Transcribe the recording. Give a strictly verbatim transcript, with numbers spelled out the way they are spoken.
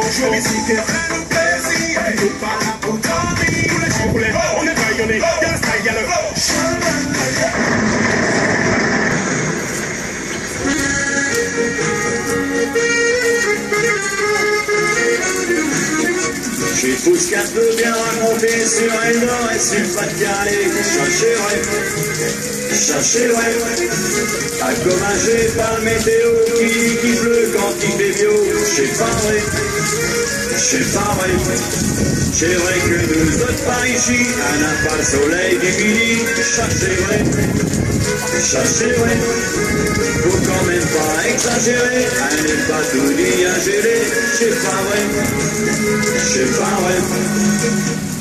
bonjour, ici t'es vraiment plaisir. Tout pas là pour dormir. Tous les chipoulets, on est rayonnés. Y'a la style, y'a le J'ai pousse qu'un peu bien raconter sur elle et c'est pas de aller chercher, ouais, chercher, ouais. Pas comme un j'ai pas le météo qui dit qu'il pleut quand il fait bio. C'est pas vrai, c'est pas vrai. C'est vrai que nous autres par ici, on n'a pas le soleil du midi. Chercher, ouais, chercher, ouais. Faut quand même pas exagérer, elle n'est pas tout dit à gérer. C'est pas vrai. C'est pas vrai.